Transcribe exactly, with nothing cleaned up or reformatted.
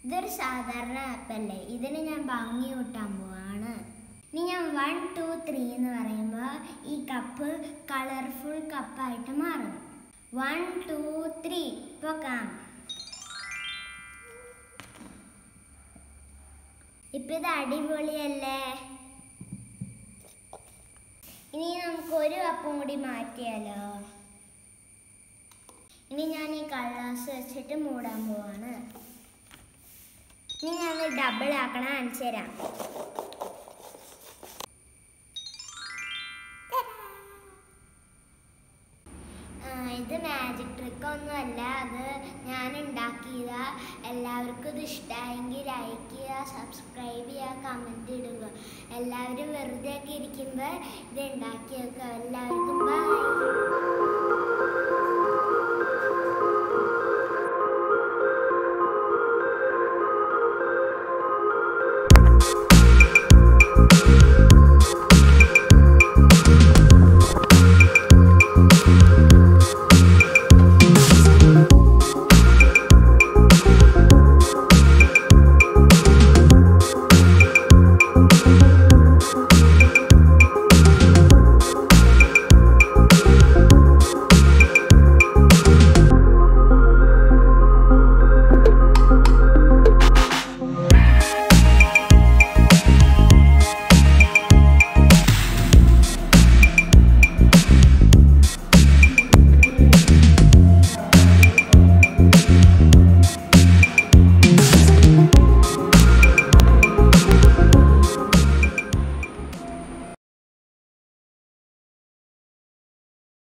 ഇതൊരു സാധാരണ ആപ്പല്ലേ, ഇതിന് ഞാൻ ഭംഗി കൂട്ടാൻ പോവാണ്. ഇനി ഞാൻ വൺ ടു ത്രീ എന്ന് പറയുമ്പോൾ ഈ കപ്പ് കളർഫുൾ കപ്പായിട്ട് മാറും. വൺ ടു ത്രീ പോകാം. ഇപ്പം ഇത് അടിപൊളിയല്ലേ? ഇനി നമുക്ക് ഒരു കപ്പും കൂടി മാറ്റിയാലോ? ഇനി ഞാൻ ഈ കളേഴ്സ് വെച്ചിട്ട് മൂടാൻ പോവാണ്. ഇനി ഞാൻ ഡബിൾ ആക്കണ കാണിച്ചു തരാം. ഇത് മാജിക് ട്രിക്ക് ഒന്നുമല്ല, അത് ഞാൻ ഉണ്ടാക്കിയതാ. എല്ലാവർക്കും ഇത് ഇഷ്ടമായെങ്കിൽ ലൈക്ക് ചെയ്യുക, സബ്സ്ക്രൈബ് ചെയ്യുക, കമൻറ്റ് ഇടുക. എല്ലാവരും വെറുതെ ഒക്കെ ഇരിക്കുമ്പോൾ ഇത് ഉണ്ടാക്കി വെക്കുക. എല്ലാവർക്കും ബൈ.